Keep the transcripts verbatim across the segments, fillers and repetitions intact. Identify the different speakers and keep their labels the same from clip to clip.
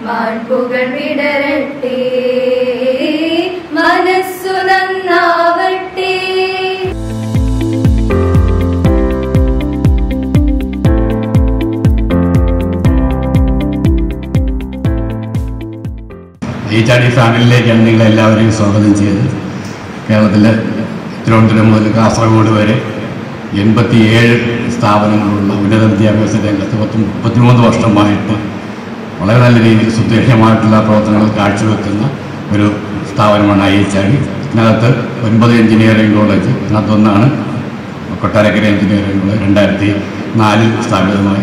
Speaker 1: മാൺപുകൾ വിടരട്ടെ, മനസ്സു നന്നാവട്ടെ.
Speaker 2: ഈ ചാടി ഫാമിലിയിലേക്കാണ് നിങ്ങളെല്ലാവരെയും സ്വാഗതം ചെയ്ത്. കേരളത്തിലെ തിരുവനന്തപുരം മുതൽ കാസർഗോഡ് വരെ എൺപത്തിയേഴ് സ്ഥാപനങ്ങളുള്ള ഉന്നത വിദ്യാഭ്യാസ രംഗത്ത് പത്ത് മുപ്പത്തിമൂന്ന് വർഷമായിട്ട് വളരെ നല്ല രീതിയിൽ സുദീർഘമായിട്ടുള്ള പ്രവർത്തനങ്ങൾ കാഴ്ചവെക്കുന്ന ഒരു സ്ഥാപനമാണ് ഐ എച്ച് ആർ ഡി. ഇതിനകത്ത് ഒൻപത് എഞ്ചിനീയറിംഗ് കോളേജ്, അതിനകത്തൊന്നാണ് കൊട്ടാരക്കര എഞ്ചിനീയറിംഗ് കോളേജ്. രണ്ടായിരത്തി നാലിൽ സ്ഥാപിതമായി.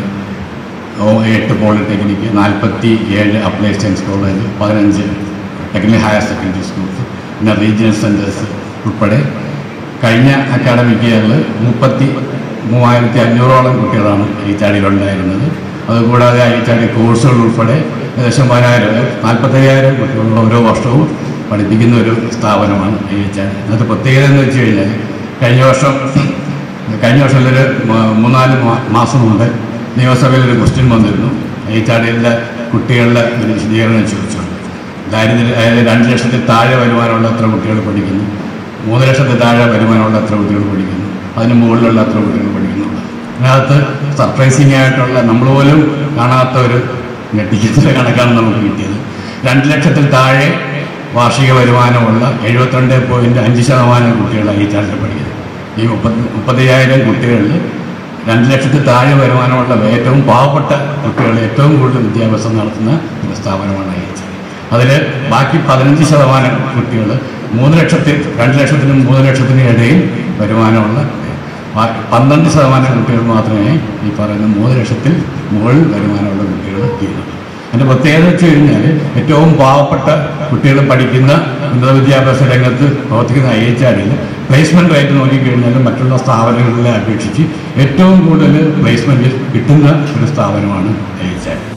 Speaker 2: എട്ട് പോളിടെക്നിക്ക്, നാൽപ്പത്തി ഏഴ് അപ്ലൈ സയൻസ് കോളേജ്, പതിനഞ്ച് ടെക്നിക്കൽ ഹയർ സെക്കൻഡറി സ്കൂൾസ്, പിന്നെ റീജിയണൽ സെൻറ്റേഴ്സ് ഉൾപ്പെടെ കഴിഞ്ഞ അക്കാഡമിക് ഇയറിൽ മുപ്പത്തി മൂവായിരത്തി അഞ്ഞൂറോളം കുട്ടികളാണ് ഐ എച്ച് ആർ ഡിയിലുണ്ടായിരുന്നത്. അതുകൂടാതെ ഐ എച്ച് ആർ ഡി കോഴ്സുകൾ ഉൾപ്പെടെ ഏകദേശം പതിനായിരം നാൽപ്പത്തയ്യായിരം കുട്ടികൾ ഓരോ വർഷവും പഠിപ്പിക്കുന്ന ഒരു സ്ഥാപനമാണ് ഐ എച്ച് ആർ ഡി. അതിനകത്ത് പ്രത്യേകത എന്ന് വെച്ച് കഴിഞ്ഞാൽ കഴിഞ്ഞ വർഷം കഴിഞ്ഞ വർഷത്തിലൊരു മൂന്നാല് മാസം മുമ്പ് നിയമസഭയിലൊരു ക്വസ്റ്റ്യൻ വന്നിരുന്നു. ഐ എച്ച് ആർ ഡിയിലെ കുട്ടികളുടെ ഒരു വിശദീകരണം ചോദിച്ചുകൊണ്ട് ദാരിദ്ര്യ അതായത് രണ്ട് ലക്ഷത്തിൽ താഴെ വരുമാനമുള്ള എത്ര കുട്ടികൾ പഠിക്കുന്നു, മൂന്ന് ലക്ഷത്തിൽ താഴെ വരുമാനമുള്ള എത്ര കുട്ടികൾ പഠിക്കുന്നു, അതിന് മുകളിലുള്ള എത്ര കുട്ടികൾ പഠിക്കുന്നുണ്ട്. അതിനകത്ത് സർപ്രൈസിങ് ആയിട്ടുള്ള നമ്മൾ പോലും കാണാത്ത ഒരു ഞെട്ടിക്കുന്ന കണക്കാണ് നമുക്ക് കിട്ടിയത്. രണ്ട് ലക്ഷത്തിൽ താഴെ വാർഷിക വരുമാനമുള്ള എഴുപത്തിരണ്ട് പോയിൻറ്റ് അഞ്ച് ശതമാനം കുട്ടികൾ ഐ എച്ച് ആർ ഡിയിൽ പഠിക്കുന്നത്. ഈ മുപ്പത്തി മുപ്പത്തയ്യായിരം കുട്ടികളിൽ രണ്ട് ലക്ഷത്തിൽ താഴെ വരുമാനമുള്ള ഏറ്റവും പാവപ്പെട്ട കുട്ടികൾ ഏറ്റവും കൂടുതൽ വിദ്യാഭ്യാസം നടത്തുന്ന ഒരു സ്ഥാപനമാണ് ഐ എച്ച് ആർ ഡി. അതിൽ ബാക്കി പതിനഞ്ച് ശതമാനം കുട്ടികൾ മൂന്ന് ലക്ഷത്തിൽ രണ്ട് ലക്ഷത്തിനും മൂന്ന് ലക്ഷത്തിനും ഇടയിൽ വരുമാനമുള്ള പന്ത്രണ്ട് ശതമാനം കുട്ടികൾ മാത്രമേ ഈ പറയുന്ന മൂന്ന് ലക്ഷത്തിൽ മുകളിൽ വരുമാനമുള്ള കുട്ടികൾ എത്തിയുള്ളൂ. അതിൻ്റെ പ്രത്യേകത വെച്ച് കഴിഞ്ഞാൽ ഏറ്റവും പാവപ്പെട്ട കുട്ടികൾ പഠിക്കുന്ന ഉന്നത വിദ്യാഭ്യാസ രംഗത്ത് പ്രവർത്തിക്കുന്ന ഐ എച്ച് ആർ ഡിയിൽ പ്ലേസ്മെൻറ്റ് റേറ്റ് നോക്കിക്കഴിഞ്ഞാൽ മറ്റുള്ള സ്ഥാപനങ്ങളെ അപേക്ഷിച്ച് ഏറ്റവും കൂടുതൽ പ്ലേസ്മെൻറ്റ് കിട്ടുന്ന ഒരു സ്ഥാപനമാണ് I H R D.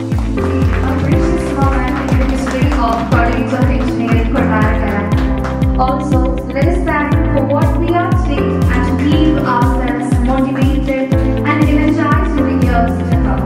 Speaker 3: Also, let us thank for what we are today and to keep ourselves motivated and energized in the years to come.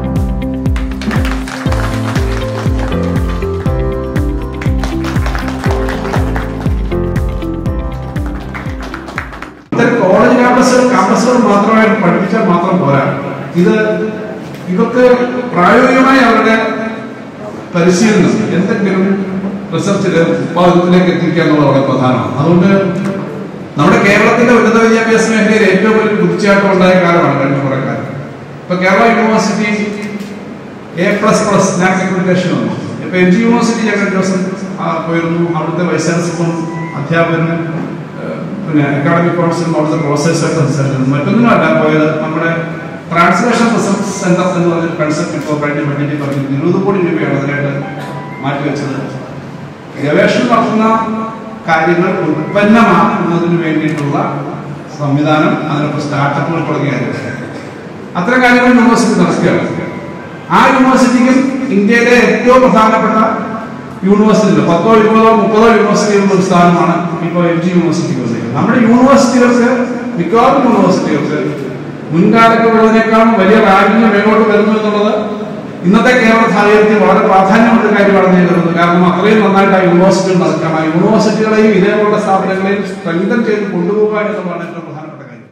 Speaker 4: College ക്യാമ്പസുകൾ ക്യാമ്പസുകൾ മാത്രമായിട്ട് പഠിപ്പിച്ചാൽ മാത്രം പോരാ. ഇത് ഇവർക്ക് പ്രായോഗികമായി അവരുടെ പരിശീലനം എന്തെങ്കിലും റിസർച്ചിൽ ഉത്പാദനത്തിലേക്ക് എത്തിക്കുക എന്നുള്ളത് വളരെ പ്രധാനമാണ്. അതുകൊണ്ട് നമ്മുടെ കേരളത്തിന്റെ ഉന്നത വിദ്യാഭ്യാസ മേഖലയിൽ ഏറ്റവും വലിയ കുതിച്ചാട്ടം ഉണ്ടായ കാലമാണ് കഴിഞ്ഞ കുറെ കാലം. ഇപ്പൊ Kerala university A plus plus NAAC accreditation വന്നു. ഇപ്പൊ എം ജി യൂണിവേഴ്സിറ്റി ഞങ്ങൾ ദിവസം പോയിരുന്നു. അവിടുത്തെ വൈസ് ചാൻസലറും അധ്യാപകനും പിന്നെ അക്കാഡമിക് കൗൺസിലും അവിടുത്തെ പ്രൊഫസേഴ്സൊക്കെ സംസാരിച്ചു. മറ്റൊന്നുമല്ല പോയത് നമ്മുടെ ട്രാൻസ്ലേഷൻ റിസർച്ച് സെന്റർ എന്ന് പറഞ്ഞൊരു കൺസെപ്റ്റ് ഇപ്പോൾ കഴിഞ്ഞ ബഡ്ജറ്റിൽ പറഞ്ഞു ഇരുപത് കോടി രൂപയാണ് അതിനായിട്ട് മാറ്റിവെച്ചത്. ഗവേഷണം നടത്തുന്ന കാര്യങ്ങൾ ഉൽപ്പന്നമാക്കുന്നതിന് വേണ്ടിയിട്ടുള്ള സംവിധാനം, അതിനൊപ്പം സ്റ്റാർട്ടപ്പുകൾ തുടങ്ങിയായിരുന്നു. അത്തരം കാര്യങ്ങൾ യൂണിവേഴ്സിറ്റി നടക്കുകയാണ്. ആ യൂണിവേഴ്സിറ്റിക്കും ഇന്ത്യയിലെ ഏറ്റവും പ്രധാനപ്പെട്ട യൂണിവേഴ്സിറ്റിയിൽ പത്തോ ഇരുപതോ മുപ്പതോ യൂണിവേഴ്സിറ്റികളുടെ ഒരു സ്ഥാനമാണ് ഇപ്പോൾ എം ജി യൂണിവേഴ്സിറ്റിക്ക് വന്നിരിക്കുന്നത്. നമ്മുടെ യൂണിവേഴ്സിറ്റികൾക്ക് മിക്കവാറും യൂണിവേഴ്സിറ്റികൾക്ക് മുൻകാലത്തുള്ളതിനേക്കാളും വലിയ റാങ്കിങ് മേലോട്ട് വരുന്നു എന്നുള്ളത് ഇന്നത്തെ കേരള സാഹചര്യത്തിൽ വളരെ പ്രാധാന്യമുള്ള കാര്യമാണെന്ന് ഞാൻ കരുതുന്നത്. കാരണം അത്രയും നന്നായിട്ട് ആ യൂണിവേഴ്സിറ്റികൾ നടക്കണം. ആ യൂണിവേഴ്സിറ്റികളെയും ഇതേപോലുള്ള സ്ഥാപനങ്ങളെയും സ്ട്രെങ്തൻ ചെയ്ത് കൊണ്ടുപോകുക എന്നുള്ളതാണ് ഏറ്റവും പ്രധാനപ്പെട്ട കാര്യം.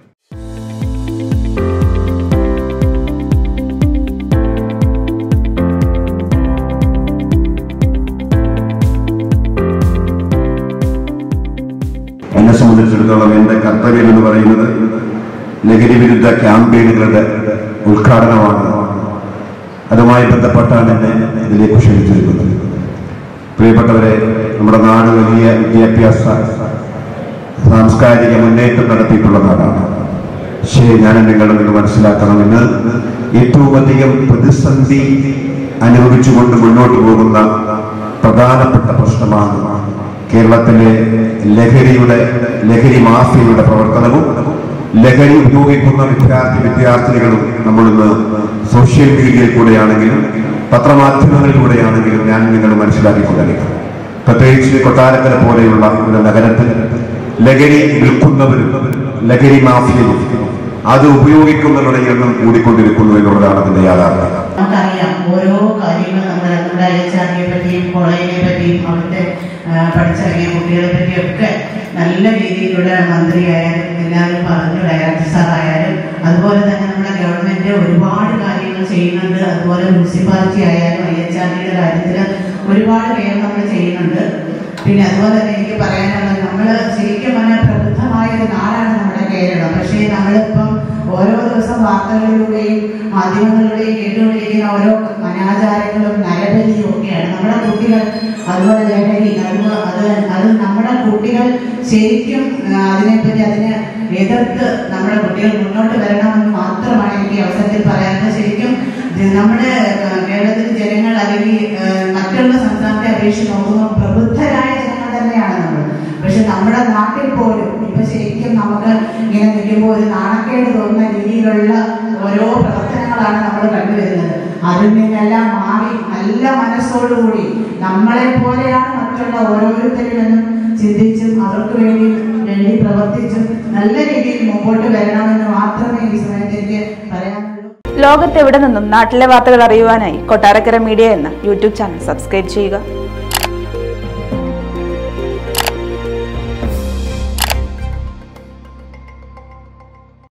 Speaker 5: എന്നെ സംബന്ധിച്ചിടത്തോളം എൻ്റെ കർത്തവ്യം എന്ന് പറയുന്നത് ലഹരി വിരുദ്ധ ക്യാമ്പയിനുകളുടെ ഉദ്ഘാടനമാണ്. അതുമായി ബന്ധപ്പെട്ടാണ് എന്നെ ഇതിലേക്ക് ക്ഷണിച്ചിരിക്കുന്നത്. പ്രിയപ്പെട്ടവരെ, നമ്മുടെ നാട് വലിയ വിദ്യാഭ്യാസ സാംസ്കാരിക മുന്നേറ്റം നടത്തിയിട്ടുള്ള നാടാണ്. പക്ഷേ ഞാൻ നിങ്ങളിൽ നിന്ന് മനസ്സിലാക്കണമെന്ന് ഏറ്റവും അധികം പ്രതിസന്ധി അനുഭവിച്ചുകൊണ്ട് മുന്നോട്ട് പോകുന്ന പ്രധാനപ്പെട്ട പ്രശ്നമാണ് കേരളത്തിലെ ലഹരിയുടെ ലഹരി മാഫിയയുടെ പ്രവർത്തനവും ലഹരി ഉപയോഗിക്കുന്ന വിദ്യാർത്ഥി വിദ്യാർത്ഥിനികളും നമ്മളിന്ന് സോഷ്യൽ മീഡിയയിൽ കൂടെയാണെങ്കിലും പത്രമാധ്യമങ്ങളിലൂടെയാണെങ്കിലും ഞാൻ നിങ്ങൾ മനസ്സിലാക്കിക്കൊണ്ടിരിക്കും. പ്രത്യേകിച്ച് കൊട്ടാരക്കര പോലെയുള്ള ഒരു നഗരത്തിൽ ലഹരി വിൽക്കുന്നവരും ലഹരി മാഫിയയും അത് ഉപയോഗിക്കുന്നവരുടെ എണ്ണം കൂടിക്കൊണ്ടിരിക്കുന്നു എന്നുള്ളതാണ് അതിന്റെ യാഥാർത്ഥ്യം.
Speaker 6: നമുക്കറിയാം ഓരോ കാര്യങ്ങൾ നമ്മുടെ നമ്മുടെ ഐ എച്ച് ആർ പറ്റിയും കോളേജിനെ പറ്റിയും അവിടുത്തെ പഠിച്ചിറങ്ങിയ കുട്ടികളെ പറ്റിയൊക്കെ നല്ല രീതിയിലുള്ള മന്ത്രിയായാലും എല്ലാവരും പറഞ്ഞു, ഡയറക്ടർ സാറായാലും. അതുപോലെ തന്നെ നമ്മുടെ ഗവൺമെന്റ് ഒരുപാട് കാര്യങ്ങൾ ചെയ്യുന്നുണ്ട്. അതുപോലെ മുനിസിപ്പാലിറ്റി ആയാലും ഐ എച്ച് ആർ ഡിയുടെ കാര്യത്തിൽ ഒരുപാട് പേര് നമ്മൾ ചെയ്യുന്നുണ്ട്. പിന്നെ അതുപോലെ തന്നെ എനിക്ക് പറയാനുള്ളത്, നമ്മൾ ശരിക്കും പറഞ്ഞാൽ പ്രബുദ്ധമായ ഒരു നാടാണ് നമ്മുടെ കേരളം. പക്ഷേ നമ്മളിപ്പം ഓരോ ദിവസം വാർത്തകളിലൂടെയും മാധ്യമങ്ങളിലൂടെയും കേട്ടുകൊണ്ടിരിക്കുന്ന ഓരോ അനാചാരങ്ങളും നരബലിയും ഒക്കെയാണ് നമ്മുടെ കുട്ടികൾ. അതുപോലെ ലഹരി, അതുപോലെ അത് അത് നമ്മുടെ കുട്ടികൾ ശരിക്കും അതിനെപ്പറ്റി അതിനെ എതിർത്ത് നമ്മുടെ കുട്ടികൾ മുന്നോട്ട് വരണമെന്ന് മാത്രമാണ് എനിക്ക് അവസരത്തിൽ പറയാനുള്ളത്. ശരിക്കും നമ്മുടെ കേരളത്തിലെ ജനങ്ങൾ അല്ലെങ്കിൽ മറ്റുള്ള സംസ്ഥാനത്തെ അപേക്ഷിച്ച് നോക്കുമ്പോൾ പ്രബുദ്ധരായ ജനങ്ങൾ തന്നെയാണ് നമ്മൾ. പക്ഷെ നമ്മുടെ നാട്ടിൽ പോലും ഇപ്പൊ ശരിക്കും നമുക്ക് ഇങ്ങനെ നിൽക്കുമ്പോൾ ഒരു നാണക്കേട് തോന്നുന്ന രീതിയിലുള്ള ഓരോ പ്രവർത്തനങ്ങളാണ് നമ്മൾ കണ്ടുവരുന്നത്. അതിൽ നിന്നെല്ലാം മാറി നല്ല മനസ്സോടുകൂടി നമ്മളെ പോലെയാണ് മറ്റുള്ള ഓരോരുത്തരിലെന്നും ചിന്തിച്ചും അവർക്ക് വേണ്ടി വേണ്ടി പ്രവർത്തിച്ചും നല്ല രീതിയിൽ മുമ്പോട്ട് വരണമെന്ന് മാത്രമേ ഈ സമയത്ത് എനിക്ക് പറയാനുള്ളൂ.
Speaker 7: ലോകത്തെവിടെ നിന്നും നാട്ടിലെ വാർത്തകൾ അറിയുവാനായി കൊട്ടാരക്കര മീഡിയ എന്ന യൂട്യൂബ് ചാനൽ സബ്സ്ക്രൈബ് ചെയ്യുക.